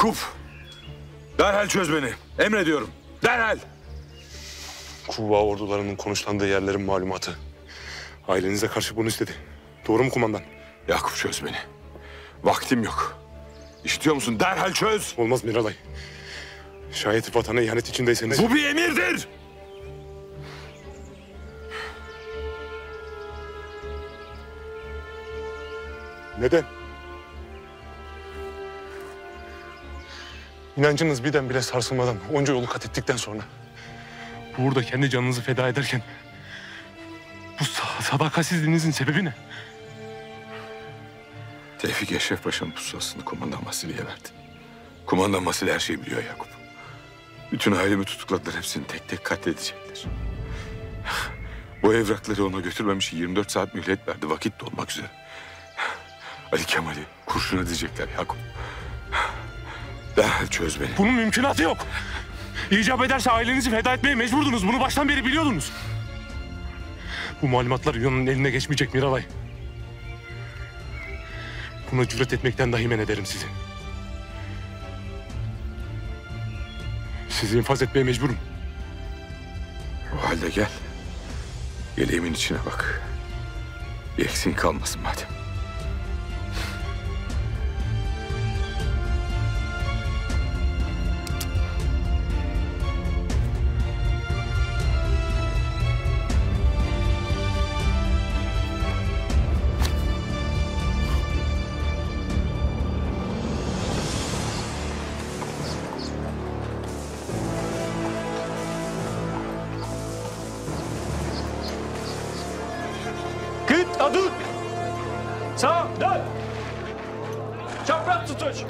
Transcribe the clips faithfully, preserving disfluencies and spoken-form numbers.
Yakup! Derhal çöz beni. Emrediyorum. Derhal! Kuva ordularının konuşlandığı yerlerin malumatı. Ailenize karşı bunu istedi. Doğru mu kumandan? Yakup çöz beni. Vaktim yok. İşitiyor musun? Derhal çöz! Olmaz Miralay. Şayet vatana ihanet içindeyseniz... Bu bir emirdir! Neden? İnancınız birden bile sarsılmadan onca yolu kat ettikten sonra... ...burada kendi canınızı feda ederken... ...bu sadakatsizliğinizin sebebi ne? Tevfik Eşref Paşa'nın pusulasını Kumandan Vasili'ye verdi. Kumandan Vasili her şeyi biliyor Yakup. Bütün ailemi tutukladılar, hepsini tek tek katledecekler. Bu evrakları ona götürmemiş, yirmi dört saat mühlet verdi, vakit dolmak üzere. Ali Kemal'i kurşun edecekler Yakup. Derhal çöz beni. Bunun mümkünatı yok. İcap ederse ailenizi feda etmeye mecburdunuz. Bunu baştan beri biliyordunuz. Bu malumatlar Yunan'ın eline geçmeyecek Miralay. Buna cüret etmekten dahi men ederim sizi. Sizi infaz etmeye mecburum. O halde gel. Yeleğimin içine bak. Bir eksiğin kalmasın madem. Kıt adım. Sağ dön. Çapraz tutuş.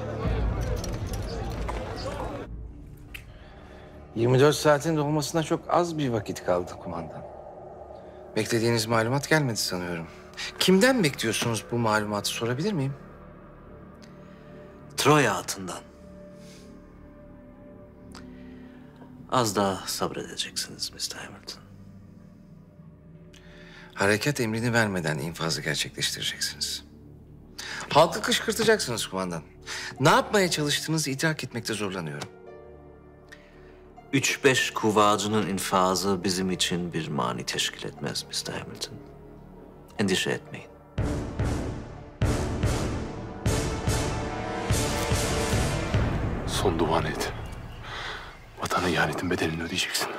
yirmi dört saatin dolmasına çok az bir vakit kaldı kumandan. Beklediğiniz malumat gelmedi sanıyorum. Kimden bekliyorsunuz bu malumatı sorabilir miyim? Troya atından. Az daha sabredeceksiniz mister Hamilton. Harekat emrini vermeden infazı gerçekleştireceksiniz. Halkı kışkırtacaksınız kumandan. Ne yapmaya çalıştığınızı idrak etmekte zorlanıyorum. Üç beş kuvacının infazı bizim için bir mani teşkil etmez mister Hamilton. Endişe etmeyin. Son duanı et. Vatana ihanetin bedelini ödeyeceksin.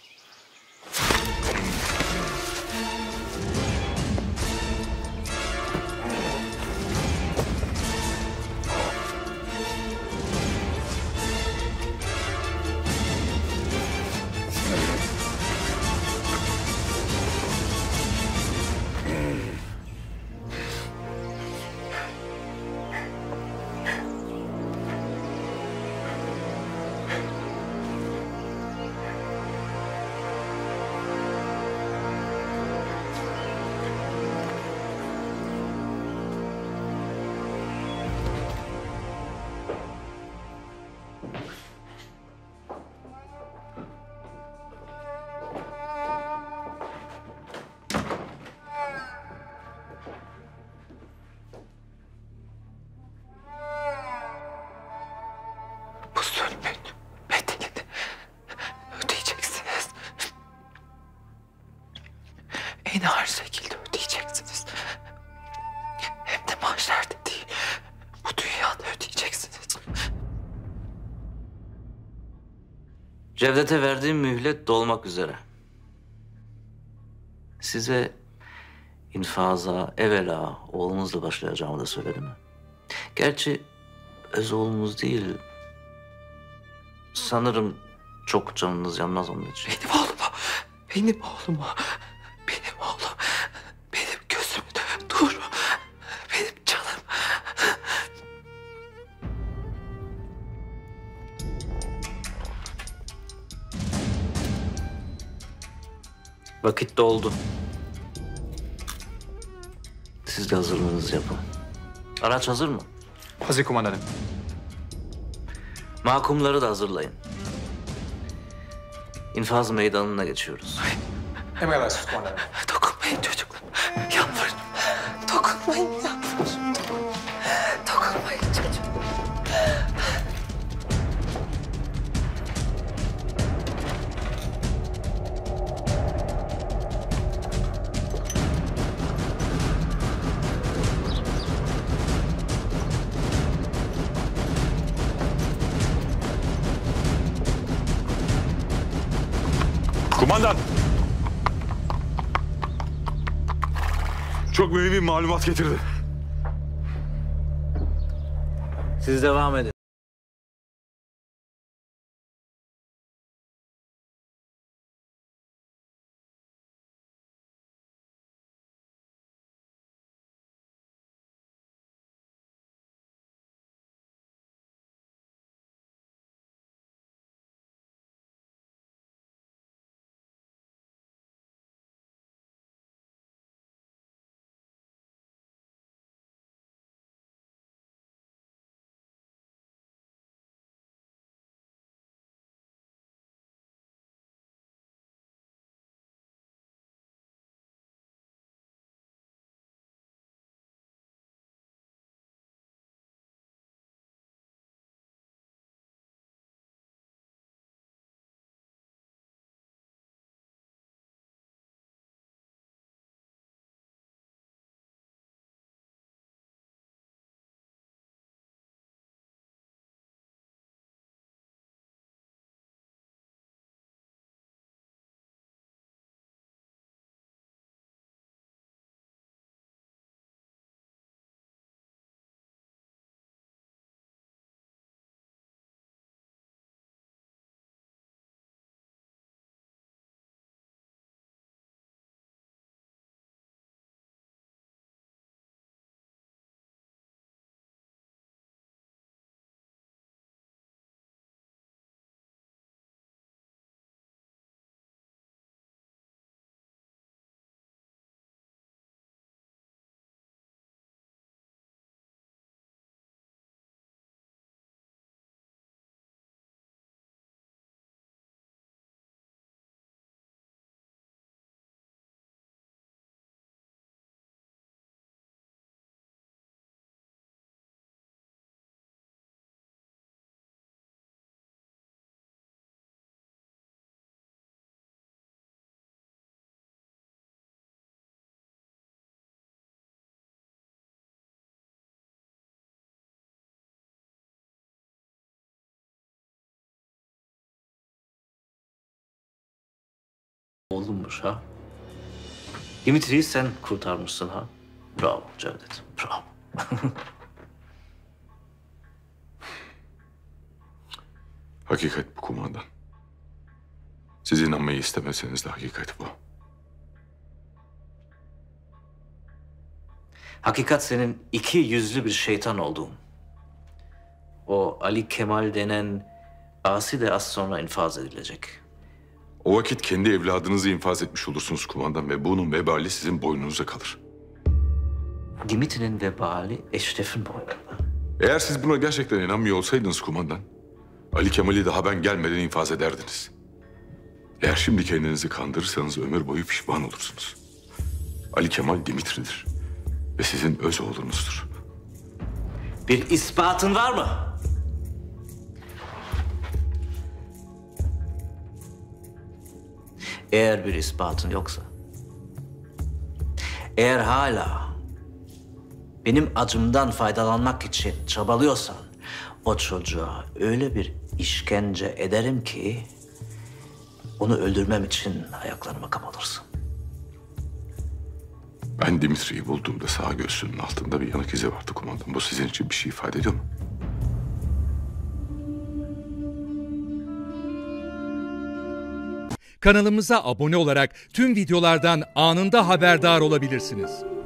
Bu zulmün bedelini ödeyeceksiniz. En ağır şekilde ödeyeceksiniz. Hem de mahşerde değil, bu dünyada ödeyeceksiniz. Cevdet'e verdiğim mühlet dolmak üzere. Size infaza evvela oğlunuzla başlayacağımı da söyledim mi? Gerçi öz oğlunuz değil, sanırım çok canınız yanmaz onun için. Benim oğluma, benim oğluma, benim oğlum, benim gözümün nuru, benim canım. Vakit doldu. Siz de hazırlığınızı yapın. Araç hazır mı? Hazır kumandanım. Mahkumları da hazırlayın. İnfaz meydanına geçiyoruz. Emredersiniz kumandanım. Dokunmayın çocuklar, yalvarırım. Dokunmayın, yalvarırım. Dokunmayın çocuklar. Kumandan. Çok mühim bir malumat getirdi. Siz devam edin. Oğlummuş ha. Dimitri'yi sen kurtarmışsın ha. Bravo Cevdet, bravo. Hakikat bu kumandan. Siz inanmayı istemeseniz de hakikat bu. Hakikat senin iki yüzlü bir şeytan olduğun. O Ali Kemal denen asi de az sonra infaz edilecek. O vakit kendi evladınızı infaz etmiş olursunuz kumandan ve bunun vebali sizin boynunuza kalır. Dimitri'nin vebali Eşref'in boynunda. Eğer siz buna gerçekten inanmıyor olsaydınız kumandan, Ali Kemal'i daha ben gelmeden infaz ederdiniz. Eğer şimdi kendinizi kandırırsanız ömür boyu pişman olursunuz. Ali Kemal Dimitri'dir ve sizin öz oğlunuzdur. Bir ispatın var mı? Eğer bir ispatın yoksa, eğer hala benim acımdan faydalanmak için çabalıyorsan, o çocuğa öyle bir işkence ederim ki onu öldürmem için ayaklarıma kapatırsın. Ben Dimitri'yi bulduğumda sağ göğsünün altında bir yanık izi vardı kumandan. Bu sizin için bir şey ifade ediyor mu? Kanalımıza abone olarak tüm videolardan anında haberdar olabilirsiniz.